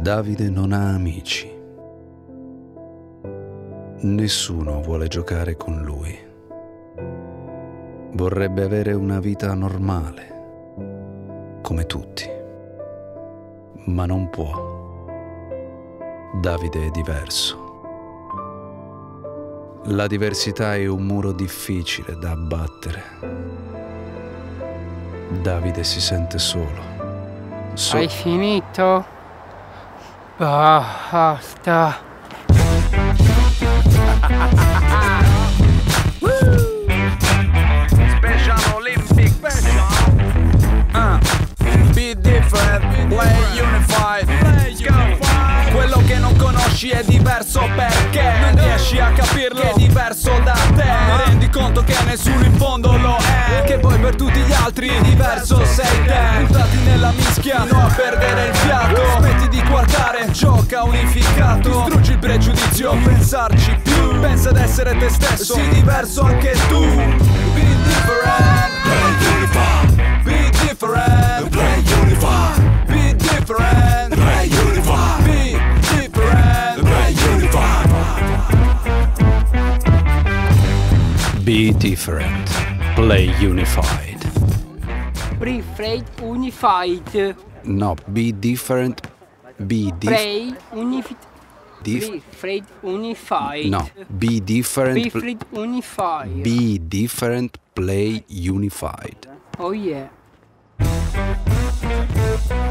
Davide non ha amici. Nessuno vuole giocare con lui. Vorrebbe avere una vita normale, come tutti. Ma non può. Davide è diverso. La diversità è un muro difficile da abbattere. Davide si sente solo. Hai finito? Basta. Special Olympic Special. Be different, play unified. Quello che non conosci è diverso perché non riesci a capirlo, che è diverso da te. Ne rendi conto che nessuno in fondo lo è, che poi per tutti gli altri diverso sei te. Buttati nella mischia, no a perdere il fiato. Smetti di guardare, gioca unificato. Distruggi il pregiudizio, pensarci più. Pensa ad essere te stesso, sii diverso anche tu. Be different, play unified. Be different, play unified. Be different, play unified. Be different, play unified. Be different, play unified. Pre-Freight Unified. No, be different, Play Unified. Pre-Freight Unified. No, be different, Pre-Freight Unified. be different, play unified. Oh yeah.